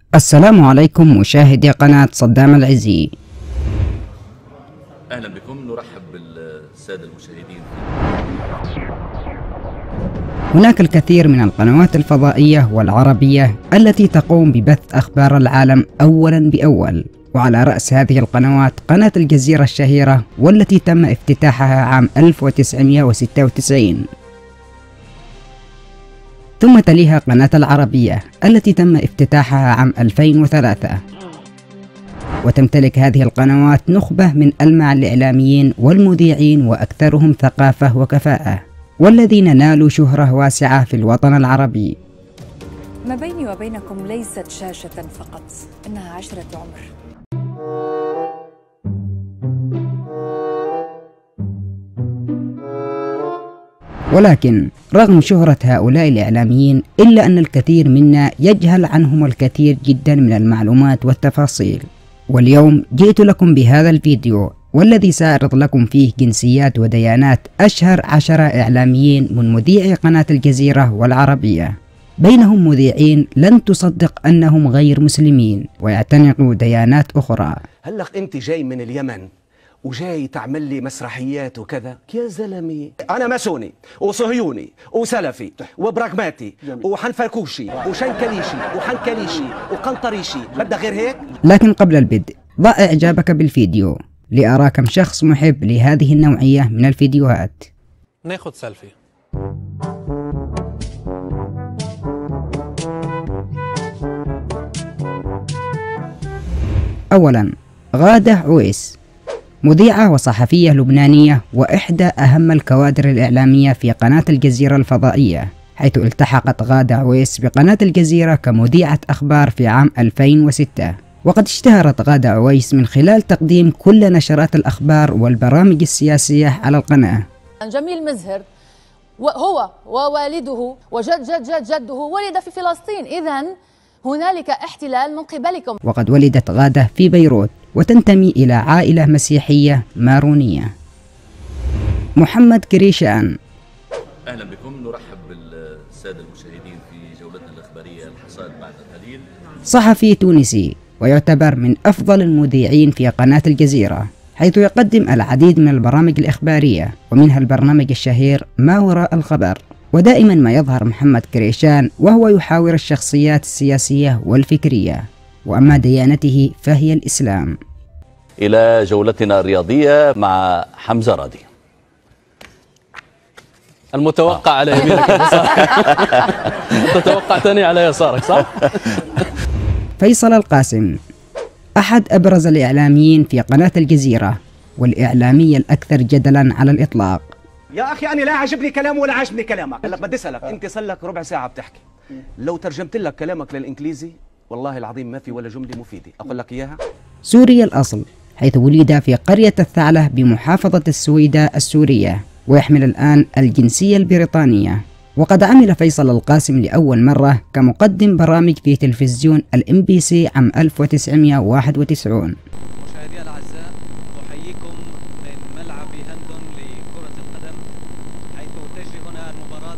السلام عليكم مشاهدي قناة صدام العزي. أهلا بكم، نرحب بالسادة المشاهدين. هناك الكثير من القنوات الفضائية والعربية التي تقوم ببث أخبار العالم أولا بأول، وعلى رأس هذه القنوات قناة الجزيرة الشهيرة والتي تم افتتاحها عام 1996. ثم تليها قناة العربية التي تم افتتاحها عام 2003. وتمتلك هذه القنوات نخبة من ألمع الإعلاميين والمذيعين وأكثرهم ثقافة وكفاءة، والذين نالوا شهرة واسعة في الوطن العربي. ما بيني وبينكم ليست شاشة فقط، إنها عشرة عمر. ولكن رغم شهرة هؤلاء الإعلاميين إلا أن الكثير منا يجهل عنهم الكثير جدا من المعلومات والتفاصيل. واليوم جئت لكم بهذا الفيديو والذي سأعرض لكم فيه جنسيات وديانات أشهر 10 إعلاميين من مذيعي قناة الجزيرة والعربية. بينهم مذيعين لن تصدق أنهم غير مسلمين ويعتنقوا ديانات أخرى. هلق أنت جاي من اليمن وجاي تعمل لي مسرحيات وكذا؟ يا زلمي أنا ماسوني وصهيوني وسلفي وبراغماتي وحنفركوشي وشنكليشي وحنكليشي وقنطريشي، بدك غير هيك؟ لكن قبل البدء ضع إعجابك بالفيديو لأرى كم شخص محب لهذه النوعية من الفيديوهات. ناخد سيلفي. أولا غادة عويس، مذيعة وصحفية لبنانية وإحدى أهم الكوادر الإعلامية في قناة الجزيرة الفضائية، حيث التحقت غادة عويس بقناة الجزيرة كمذيعة أخبار في عام 2006. وقد اشتهرت غادة عويس من خلال تقديم كل نشرات الأخبار والبرامج السياسية على القناة. جميل مزهر هو ووالده وجد جد جد جده ولد في فلسطين، إذن هنالك احتلال من قبلكم. وقد ولدت غادة في بيروت وتنتمي إلى عائلة مسيحية مارونية. محمد كريشان، أهلا بكم، نرحب بالسادة المشاهدين في جولتنا الإخبارية الحصاد بعد القليل. صحفي تونسي ويعتبر من أفضل المذيعين في قناة الجزيرة، حيث يقدم العديد من البرامج الإخبارية ومنها البرنامج الشهير ما وراء الخبر. ودائما ما يظهر محمد كريشان وهو يحاور الشخصيات السياسية والفكرية، وأما ديانته فهي الإسلام. إلى جولتنا الرياضية مع حمزة راضي. المتوقع على يمينك أنت توقعتني على يسارك، صح؟ فيصل القاسم، أحد أبرز الإعلاميين في قناة الجزيرة والإعلامي الأكثر جدلا على الإطلاق. يا أخي أنا لا عجبني كلامه ولا عجبني كلامك. هلق بدي أسألك، أنت صار لك ربع ساعة بتحكي، لو ترجمت لك كلامك للإنجليزي والله العظيم ما في ولا جملة مفيدة، أقول لك إياها. سوري الأصل، حيث ولد في قرية الثعلة بمحافظة السويداء السورية، ويحمل الآن الجنسية البريطانية. وقد عمل فيصل القاسم لأول مرة كمقدم برامج في تلفزيون الMBC عام 1991. مشاهدي الأعزاء، أحييكم من ملعب هندون لكرة القدم، حيث تجري هنا المباراة.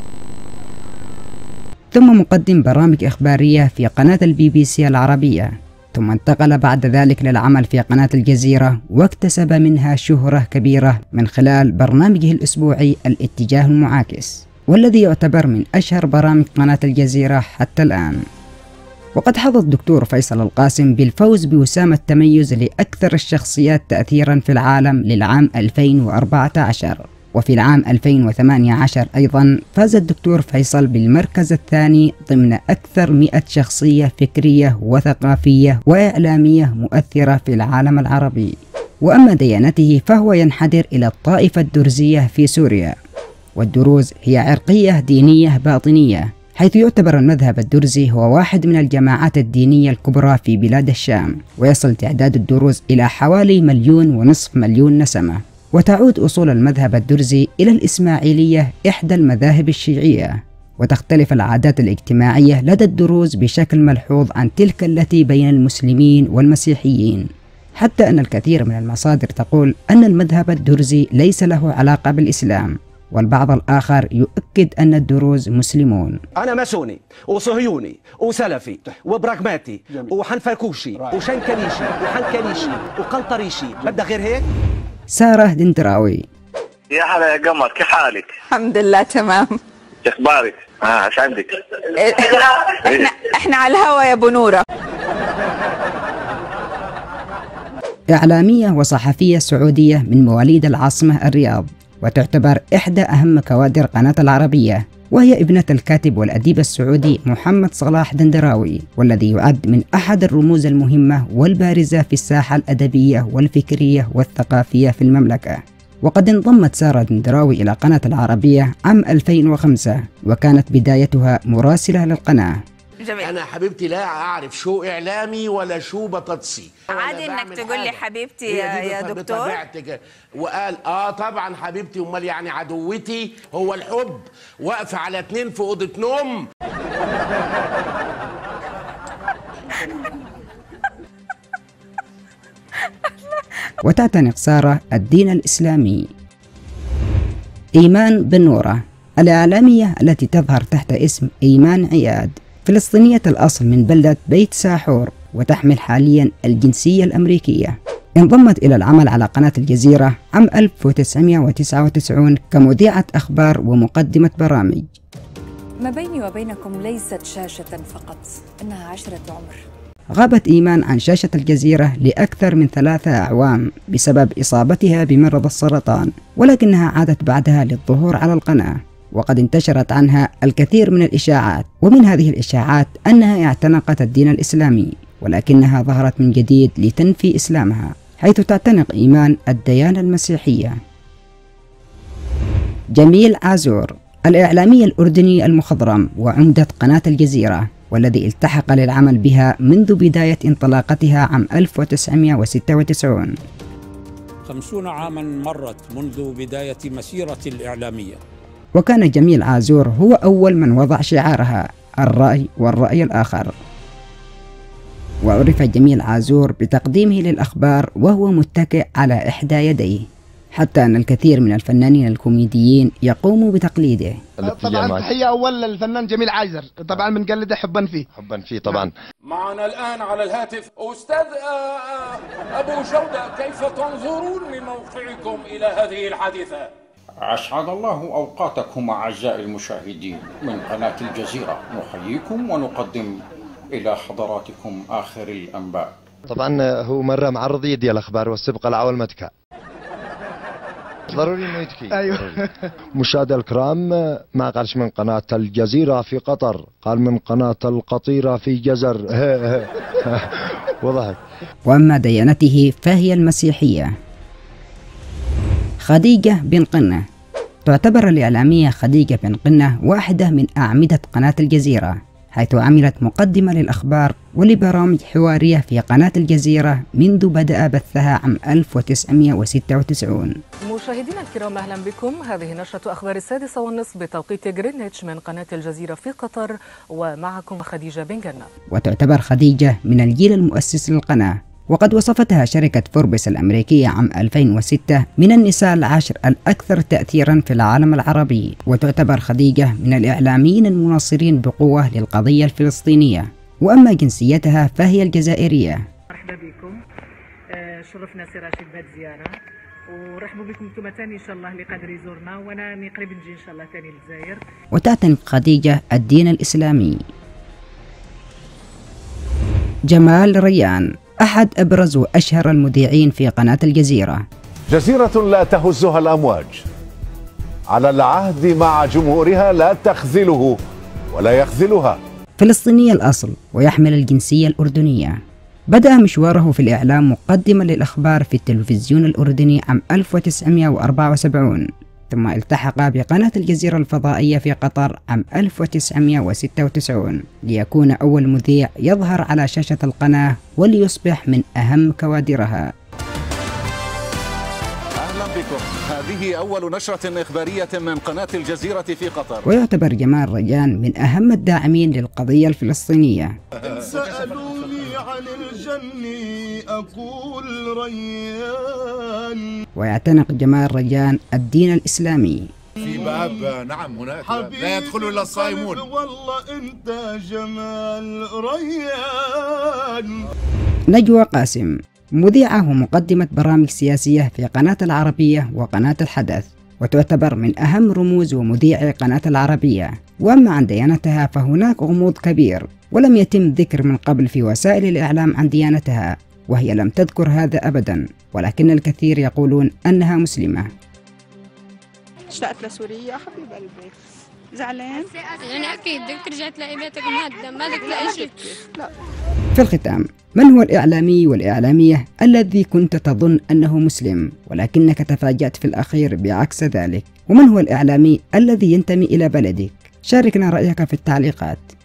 ثم مقدم برامج إخبارية في قناة الBBC العربية، ثم انتقل بعد ذلك للعمل في قناة الجزيرة، واكتسب منها شهرة كبيرة من خلال برنامجه الأسبوعي الاتجاه المعاكس، والذي يعتبر من أشهر برامج قناة الجزيرة حتى الآن. وقد حظى الدكتور فيصل القاسم بالفوز بوسام التميز لأكثر الشخصيات تأثيرا في العالم للعام 2014. وفي العام 2018 أيضا فاز الدكتور فيصل بالمركز الثاني ضمن أكثر 100 شخصية فكرية وثقافية وإعلامية مؤثرة في العالم العربي. وأما ديانته فهو ينحدر إلى الطائفة الدرزية في سوريا، والدروز هي عرقية دينية باطنية، حيث يعتبر المذهب الدرزي هو واحد من الجماعات الدينية الكبرى في بلاد الشام، ويصل تعداد الدروز إلى حوالي 1.5 مليون نسمة. وتعود أصول المذهب الدرزي إلى الإسماعيلية، إحدى المذاهب الشيعية، وتختلف العادات الاجتماعية لدى الدروز بشكل ملحوظ عن تلك التي بين المسلمين والمسيحيين، حتى أن الكثير من المصادر تقول أن المذهب الدرزي ليس له علاقة بالإسلام، والبعض الآخر يؤكد أن الدروز مسلمون. أنا ماسوني وصهيوني وسلفي وبراغماتي وحنفركوشي وشنكليشي وحنكليشي وقنطريشي، بدك غير هيك؟ سارة دندراوي: يا هلا يا قمر، كيف حالك؟ الحمد لله تمام. شو اخبارك؟ ايش عندك؟ احنا على الهوا يا ابو نوره. إعلامية وصحفية سعودية من مواليد العاصمة الرياض، وتعتبر إحدى أهم كوادر قناة العربية، وهي ابنة الكاتب والأديب السعودي محمد صلاح دندراوي، والذي يعد من أحد الرموز المهمة والبارزة في الساحة الأدبية والفكرية والثقافية في المملكة. وقد انضمت سارة دندراوي إلى قناة العربية عام 2005، وكانت بدايتها مراسلة للقناة. جميل. أنا حبيبتي لا أعرف شو إعلامي ولا شو بطاطسي. عادي إنك تقول لي حبيبتي يا دكتور؟ وقال طبعا حبيبتي، أمال يعني عدوتي هو الحب واقفة على 2 في أوضة نوم. وتعتنق سارة الدين الإسلامي. إيمان بن نورة، الإعلامية التي تظهر تحت اسم إيمان عياد، فلسطينية الأصل من بلدة بيت ساحور، وتحمل حاليا الجنسية الأمريكية. انضمت إلى العمل على قناة الجزيرة عام 1999 كمذيعة أخبار ومقدمة برامج. ما بيني وبينكم ليست شاشة فقط، إنها عشرة عمر. غابت إيمان عن شاشة الجزيرة لأكثر من 3 أعوام بسبب إصابتها بمرض السرطان، ولكنها عادت بعدها للظهور على القناة، وقد انتشرت عنها الكثير من الإشاعات، ومن هذه الإشاعات أنها اعتنقت الدين الإسلامي، ولكنها ظهرت من جديد لتنفي إسلامها، حيث تعتنق إيمان الديانة المسيحية. جميل عازور، الإعلامي الأردني المخضرم وعمدة قناة الجزيرة، والذي التحق للعمل بها منذ بداية انطلاقتها عام 1996. 50 عاما مرت منذ بداية مسيرتي الإعلامية. وكان جميل عازور هو أول من وضع شعارها الرأي والرأي الآخر. وعرف جميل عازور بتقديمه للأخبار وهو متكئ على إحدى يديه، حتى أن الكثير من الفنانين الكوميديين يقوموا بتقليده. طبعا تحية أول للفنان جميل عازور، طبعا بنقلده حبا فيه طبعا. معنا الآن على الهاتف أستاذ أبو جودة، كيف تنظرون من موقعكم إلى هذه الحادثة؟ أسعد الله أوقاتكم أعزائي المشاهدين من قناة الجزيرة، نحييكم ونقدم إلى حضراتكم آخر الأنباء. طبعا هو مرة معرض يدي الأخبار والسبق العول متكا، ضروري انه يتكي. ايوه. مشاهدينا الكرام، ما قالش من قناة الجزيرة في قطر، قال من قناة القطيرة في جزر. وضحك. وأما ديانته فهي المسيحية. خديجة بن قنة، تعتبر الإعلامية خديجة بن قنة واحدة من أعمدة قناة الجزيرة، حيث عملت مقدمة للأخبار ولبرامج حوارية في قناة الجزيرة منذ بدأ بثها عام 1996. مشاهدينا الكرام، أهلا بكم. هذه نشرة أخبار 6:30 بتوقيت غرينتش من قناة الجزيرة في قطر، ومعكم خديجة بن قنة. وتعتبر خديجة من الجيل المؤسس للقناة، وقد وصفتها شركة فوربس الأمريكية عام 2006 من النساء العشر الأكثر تأثيرا في العالم العربي. وتعتبر خديجة من الإعلاميين المناصرين بقوة للقضية الفلسطينية، وأما جنسيتها فهي الجزائرية. مرحبا بكم، شرفنا سي راشد بهذه الزيارة، ورحبوا بكم انتم ثاني ان شاء الله اللي قادر يزورنا، وانا قريب نجي ان شاء الله ثاني للجزائر. وتعتنق خديجة الدين الإسلامي. جمال ريان، أحد أبرز وأشهر المذيعين في قناة الجزيرة. جزيرة لا تهزها الأمواج، على العهد مع جمهورها لا تخذله ولا يخذلها. فلسطيني الأصل ويحمل الجنسية الأردنية. بدأ مشواره في الإعلام مقدما للأخبار في التلفزيون الأردني عام 1974، ثم التحق بقناة الجزيرة الفضائية في قطر عام 1996 ليكون أول مذيع يظهر على شاشة القناة وليصبح من أهم كوادرها. أهلا بكم، هذه أول نشرة إخبارية من قناة الجزيرة في قطر. ويعتبر جمال ريان من أهم الداعمين للقضية الفلسطينية. سألوني عن الجنة أقول ريان. ويعتنق جمال ريان الدين الإسلامي، في باب نعم هناك لا يدخل إلا الصائمون. والله أنت جمال ريان. نجوى قاسم مذيعة ومقدمة برامج سياسية في قناة العربية وقناة الحدث، وتعتبر من أهم رموز ومذيعي قناة العربية. وأما عن ديانتها فهناك غموض كبير، ولم يتم ذكر من قبل في وسائل الإعلام عن ديانتها، وهي لم تذكر هذا أبدا، ولكن الكثير يقولون أنها مسلمة. اشتقت لسوريا حبيب قلبي. زعلان؟ يعني أكيد بدك ترجع تلاقي بيتك مهدم، ما بدك تلاقي شيء. لا. في الختام، من هو الإعلامي والإعلامية الذي كنت تظن أنه مسلم ولكنك تفاجأت في الأخير بعكس ذلك؟ ومن هو الإعلامي الذي ينتمي إلى بلدك؟ شاركنا رأيك في التعليقات.